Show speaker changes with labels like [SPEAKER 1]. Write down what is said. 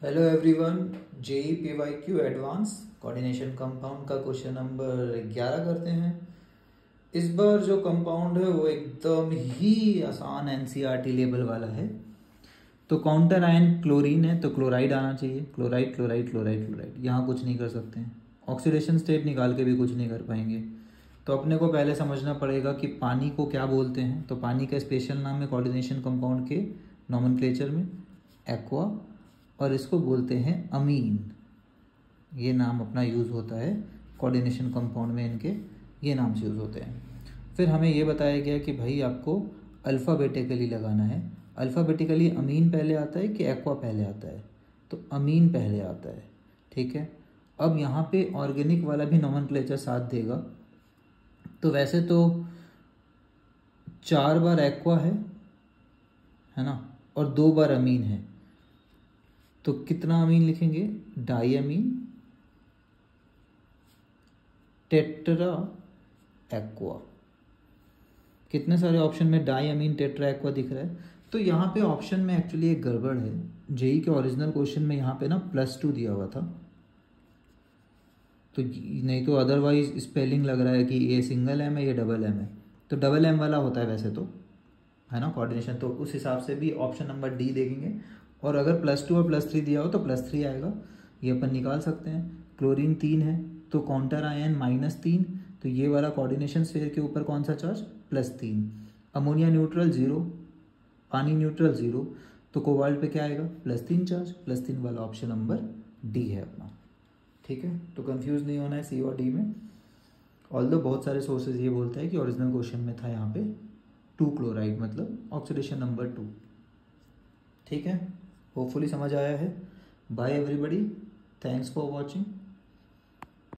[SPEAKER 1] Hello everyone, JEE PYQ advance coordination compound का question number 11 करते हैं। इस बार जो कंपाउंड है वो एकदम ही आसान एनसीईआरटी लेवल वाला है। तो काउंटर आयन क्लोरीन है तो क्लोराइड आना चाहिए। क्लोराइड क्लोराइड क्लोराइड क्लोराइड, यहाँ कुछ नहीं कर सकते हैं। ऑक्सीडेशन स्टेट निकाल के भी कुछ नहीं कर पाएंगे। तो अपने को पहले समझना पड़ेगा कि पानी को क्या बोलते हैं। तो पानी का स्पेशल नाम है कोऑर्डिनेशन कंपाउंड के नॉमेनक्लेचर में एक्वा, और इसको बोलते हैं अमीन। ये नाम अपना यूज़ होता है कोऑर्डिनेशन कंपाउंड में, इनके ये नाम से यूज़ होते हैं। फिर हमें ये बताया गया कि भाई आपको अल्फ़ाबेटिकली लगाना है। अल्फ़ाबेटिकली अमीन पहले आता है कि एक्वा पहले आता है? तो अमीन पहले आता है, ठीक है। अब यहाँ पे ऑर्गेनिक वाला भी नॉमेनक्लेचर साथ देगा। तो वैसे तो 4 बार एक्वा है ना, और 2 बार अमीन है। तो कितना अमीन लिखेंगे? Diamine tetra aqua. कितने सारे ऑप्शन में डाईअमीन टेट्रा एक्वा दिख रहा है। तो यहाँ पे ऑप्शन में एक्चुअली एक गड़बड़ है। जेई के ओरिजिनल क्वेश्चन में यहाँ पे ना +2 दिया हुआ था, तो नहीं तो अदरवाइज स्पेलिंग लग रहा है कि ये सिंगल एम है, ये डबल एम है। तो डबल एम वाला होता है वैसे तो, है ना, कोऑर्डिनेशन। तो उस हिसाब से भी ऑप्शन नंबर डी देखेंगे। और अगर +2 और +3 दिया हो तो +3 आएगा, ये अपन निकाल सकते हैं। क्लोरीन 3 है तो काउंटर आयन -3, तो ये वाला कोऑर्डिनेशन स्फीयर के ऊपर कौन सा चार्ज? +3। अमोनिया न्यूट्रल 0, पानी न्यूट्रल 0, तो कोबाल्ट पे क्या आएगा? +3 चार्ज। +3 वाला ऑप्शन नंबर डी है अपना, ठीक है। तो कंफ्यूज नहीं होना है सी और डी में। ऑल्दो बहुत सारे सोर्सेज ये बोलते हैं कि ओरिजिनल क्वेश्चन में था यहाँ पे 2 क्लोराइड, मतलब ऑक्सीडेशन नंबर 2, ठीक है। होपफुली समझ आया है। Bye everybody, thanks for watching.